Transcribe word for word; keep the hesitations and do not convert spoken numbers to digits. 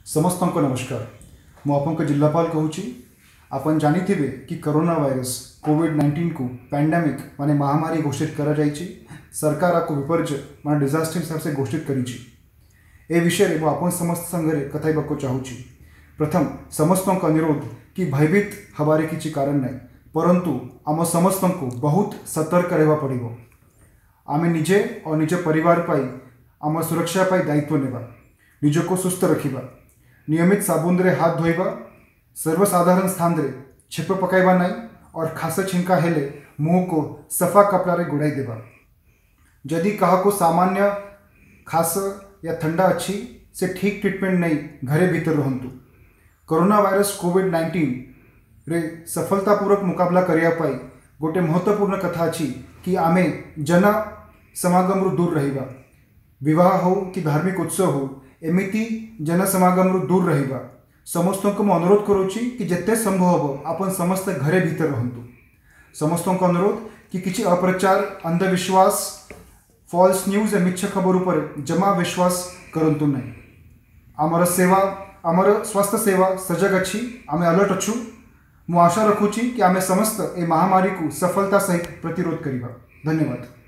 समस्त को नमस्कार। मु आपन जिलापाल कहूँ आपन जानी कि कोरोना वायरस कोविड नाइंटीन को पैंडेमिक माने महामारी घोषित करा जाइछि। सरकार आपको विपर्य माने डिजास्टर हिसाब से घोषित करिछि। ए विषय में आपन समस्त संगे कथाइबाको चाहूछि। प्रथम समस्त अनुरोध कि भयभीत हबारे किछि कारण नहीं, परंतु आम समस्त को बहुत सतर्क रहबा पड़िबो। आमे निजे और निज परिवार पाई आम सुरक्षा पाई दायित्व नेबा, निजको सुस्थ रखिबा, नियमित साबुन रे हाथ धोइबा, सर्वसाधारण स्थान रे छेप पकाइबा नहीं और खास छिंका हेले मुँह को सफा कपड़ा रे गुड़ाई देबा। जदि काहाको सामान्य खास या ठंडा अच्छी से ठीक ट्रीटमेंट नहीं घरे भीतर रहंतु। कोरोना वायरस कोविड नाइंटीन रे सफलतापूर्वक मुकाबला करिया पाई गोटे महत्वपूर्ण कथा अच्छी कि आमे जन समागम रु दूर रहिबा। विवाह हो कि धार्मिक उत्सव हो एमिति जन समागम रु दूर रहिबा। समस्त को मैं अनुरोध करुच्ची कि जिते संभव हम आपन समस्त घरे भीतर रहंतु। समस्त को अनुरोध कि किसी अप्रचार, अंधविश्वास, फॉल्स न्यूज या मिछ खबर उपर जमा विश्वास करंतु नहीं। आमर सेवा आमर स्वास्थ्य सेवा सजग अच्छी, आमे अलर्ट अच्छु। मु आशा रखुची कि आमे समस्त ए महामारी को सफलता सहित प्रतिरोध करिबा। धन्यवाद।